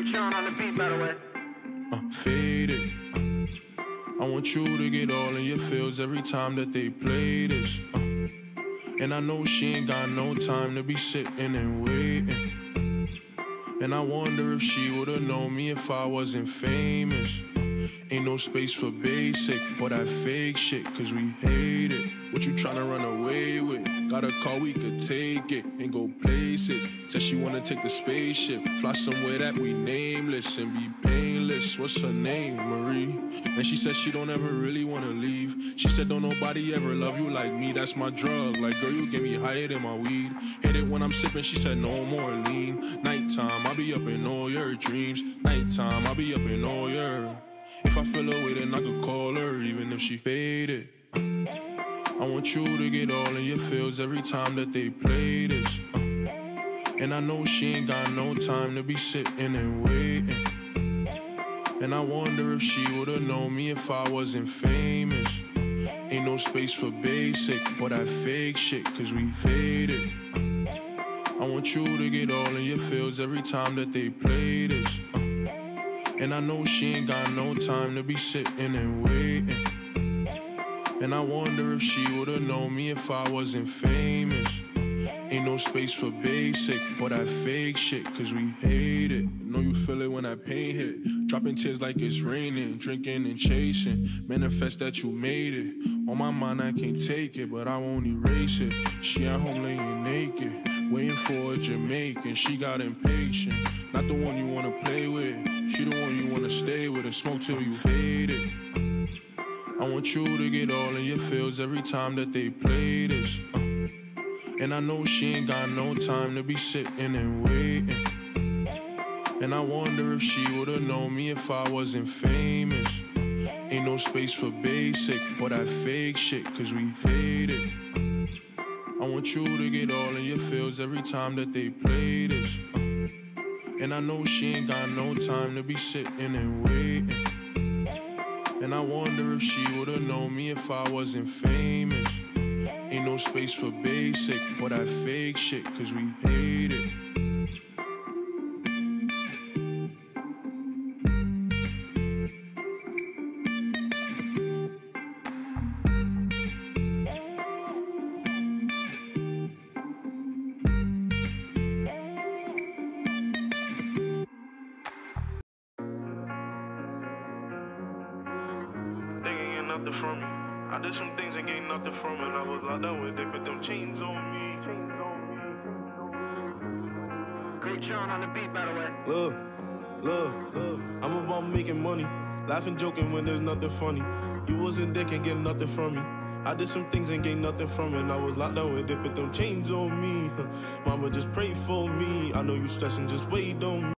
Great Sean on the beat, by the way. Faded. I want you to get all in your feels every time that they play this. And I know she ain't got no time to be sitting and waiting. And I wonder if she would've known me if I wasn't famous. Ain't no space for basic or that fake shit, cause we hate it. What you tryna run away with? Got a car, we could take it and go places. Said she wanna take the spaceship, fly somewhere that we nameless and be painless. What's her name? Marie. And she said she don't ever really wanna leave. She said don't nobody ever love you like me, that's my drug. Like girl, you get me higher than my weed. Hit it when I'm sipping, she said no more lean. Nighttime, I'll be up in all your dreams. Nighttime, I'll be up in all your... If I feel away, then I could call her, even if she faded. I want you to get all in your feels every time that they play this. And I know she ain't got no time to be sitting and waiting. And I wonder if she would've known me if I wasn't famous. Ain't no space for basic or that fake shit, cause we faded. I want you to get all in your feels every time that they play this. And I know she ain't got no time to be sitting and waiting. And I wonder if she would've known me if I wasn't famous. Ain't no space for basic or that fake shit, cause we hate it. Know you feel it when that pain hit. Dropping tears like it's raining, drinking and chasing. Manifest that you made it. On my mind I can't take it, but I won't erase it. She at home laying naked, waiting for a Jamaican. She got impatient, not the one you wanna play with. She the one you wanna stay with and smoke till you faded. I want you to get all in your feels every time that they play this. And I know she ain't got no time to be sitting and waiting. And I wonder if she would've known me if I wasn't famous. Ain't no space for basic or that fake shit, cause we faded. I want you to get all in your feels every time that they play this. And I know she ain't got no time to be sitting and waiting. And I wonder if she would've known me if I wasn't famous. Ain't no space for basic or that fake shit, cause we hate it. Nothing from me. I did some things and gained nothing from it. I was locked down when they put them chains on me. Great Sean on the beat, by the way. Look, I'm about making money, laughing, joking when there's nothing funny. You wasn't there, can't get nothing from me. I did some things and gained nothing from it. I was locked down when they put them chains on me. Mama, just pray for me. I know you stressing, just wait on me.